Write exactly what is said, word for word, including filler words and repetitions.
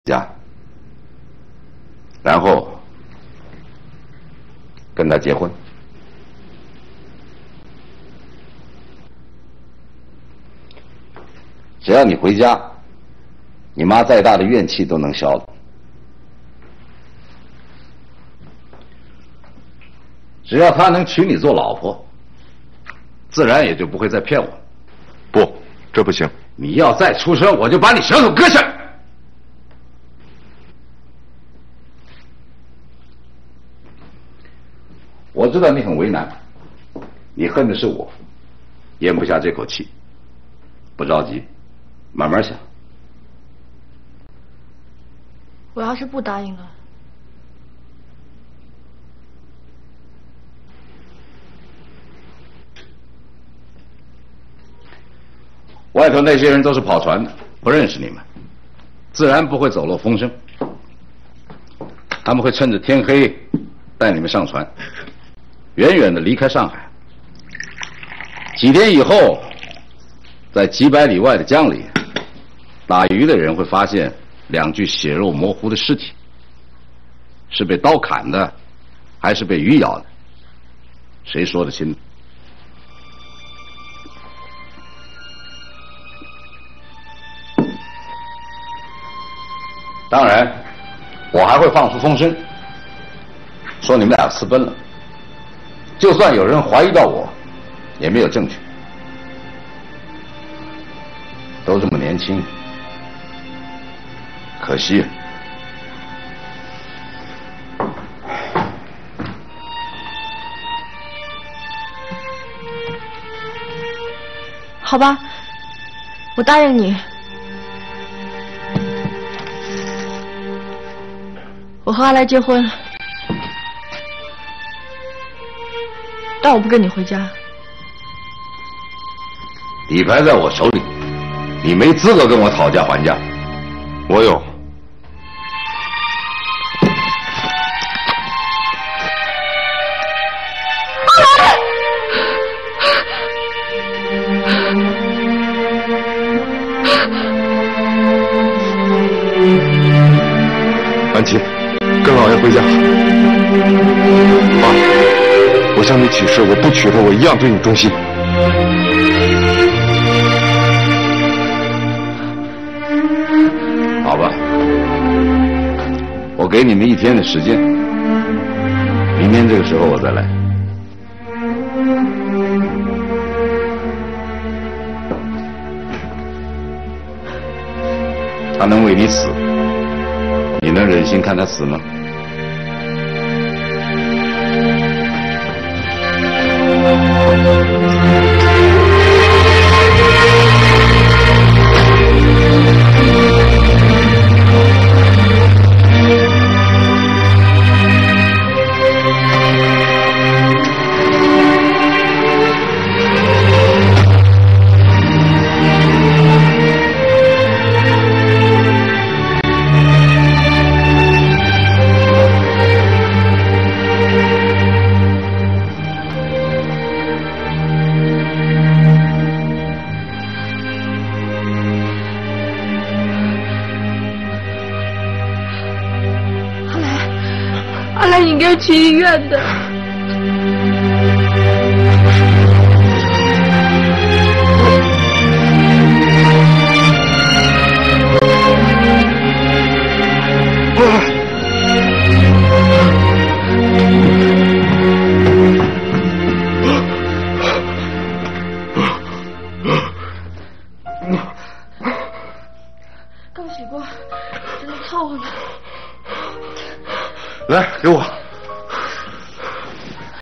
家，然后跟他结婚。只要你回家，你妈再大的怨气都能消了。只要她能娶你做老婆，自然也就不会再骗我。 不，这不行。 你要再出声，我就把你舌头割下来。我知道你很为难，你恨的是我，咽不下这口气。不着急，慢慢想。 我要是不答应了， 外头那些人都是跑船的，不认识你们，自然不会走漏风声。他们会趁着天黑带你们上船，远远的离开上海。几天以后，在几百里外的江里，打鱼的人会发现两具血肉模糊的尸体，是被刀砍的，还是被鱼咬的？谁说得清？当然，我还会放出风声，说你们俩私奔了。就算有人怀疑到我，也没有证据。都这么年轻，可惜。 好吧，我答应你。我和阿来结婚，但我不跟你回家。 底牌在我手里，你没资格跟我讨价还价。 我有。安琪，跟老爷回家。妈，我向你起誓，我不娶她，我一样对你忠心。 好吧，我给你们一天的时间，明天这个时候我再来。他能为你死，你能忍心看他死吗？ 去医院的。 刚洗过，真的透了。来，给我。